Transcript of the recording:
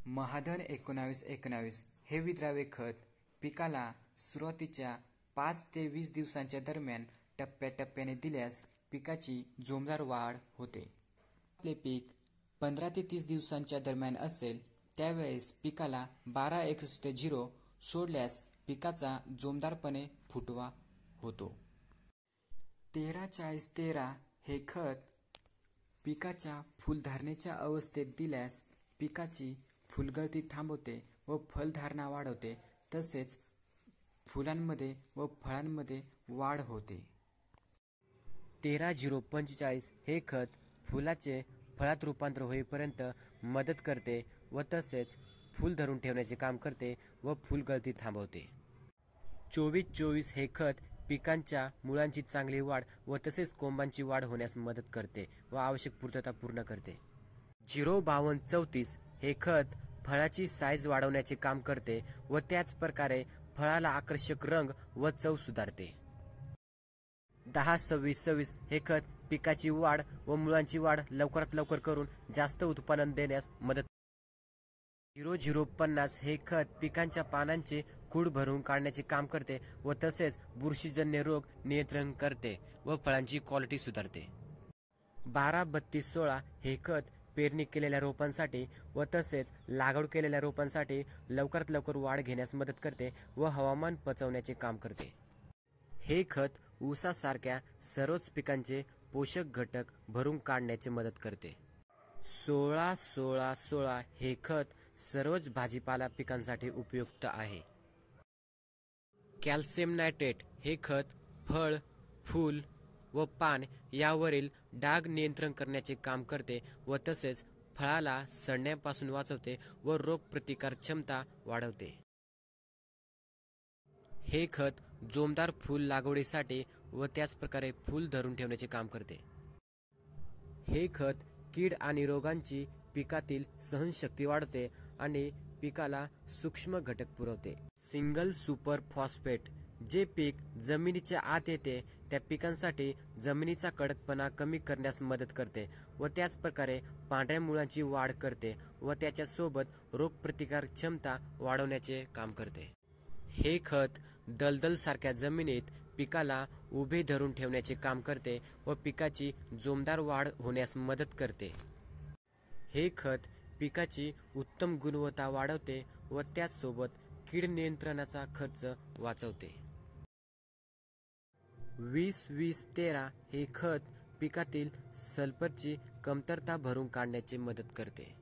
महाधन 1919 हे विद्राव्य खत पिकाला सुरुवातीच्या 5 ते 20 दिवसांच्या दरम्यान टप्प्याटप्प्याने दिल्यास पिकाची जोमदार वाढ होते. आपले पीक 15 ते 30 दिवसांच्या दरम्यान असेल त्यावेळेस पिकाला 12-61-0 सोडल्यास पिकाचा जोमदारपणे फुटवा होतो. 13-40-13 हे खत पिकाच्या फुलधारणेच्या अवस्थेत दिल्यास पिकाची फुलगळती थांबवते व फलधारणा वाढवते, तसेच फुलांमध्ये व फळांमध्ये वाढ होते. 13-0-45 हे खत फुलाचे फळात रूपांतर होईपर्यंत मदत करते व तसेच फूल धरून ठेवण्याचे काम करते व फुलगळती थांबवते. 24-24 हे खत पिकांच्या मुळांची चांगली वाढ व तसेच कोंबांची वाढ होण्यास मदत करते व आवश्यक पूर्तता पूर्ण करते. 0-52-34 हे खत फळाची साईज वाढवण्याचे काम करते व त्याच प्रकारे फळाला आकर्षक रंग व चव सुधारते. 10-26-26 हे खत पिकाची वाढ व मुळांची वाढ लवकरात लवकर करून जास्त उत्पादन देण्यास मदत. 00-50 हे खत पिकांच्या पानांचे खूड भरून काढण्याचे काम करते व तसेच बुरशीजन्य रोग नियंत्रण करते व फळांची क्वालिटी सुधारते. 12-32-16 हे खत पेरणी केलेल्या रोपांसाठी व तसेच लागवड केलेल्या रोपांसाठी लवकरात लवकर वाढ घेण्यास मदत करते व हवामान पचवण्याचे काम करते. हे खत ऊसासारख्या सर्वच पिकांचे पोषक घटक भरून काढण्याचे मदत करते. 16-16-16 हे खत सर्वच भाजीपाला पिकांसाठी उपयुक्त आहे. कॅल्शियम नायट्रेट हे खत फळ, फूल व पान यावरील डाग नियंत्रण करण्याचे काम करते व तसेच फळाला सडण्यापासून वाचवते व रोगप्रतिकार क्षमता वाढवते. हे खत जोमदार फूल लागवडीसाठी व त्याच प्रकारे फूल धरून ठेवण्याचे काम करते. हे खत कीड आणि रोगांची पिकातील सहनशक्ती वाढवते आणि पिकाला सूक्ष्म घटक पुरवते. सिंगल सुपर फॉस्फेट जे पीक जमिनीच्या आत येते त्या पिकांसाठी जमिनीचा कडकपणा कमी करण्यास मदत करते व त्याच प्रकारे पांढऱ्या मुळांची वाढ करते व त्याच्यासोबत रोगप्रतिकार क्षमता वाढवण्याचे काम करते. हे खत दलदल सारख्या जमिनीत पिकाला उभे धरून ठेवण्याचे काम करते व पिकाची जोमदार वाढ होण्यास मदत करते. हे खत पिकाची उत्तम गुणवत्ता वाढवते व त्याचसोबत कीड नियंत्रणाचा खर्च वाचवते. 20-20-13 हे खत पिकातील सल्फरची कमतरता भरून काढण्याची मदत करते.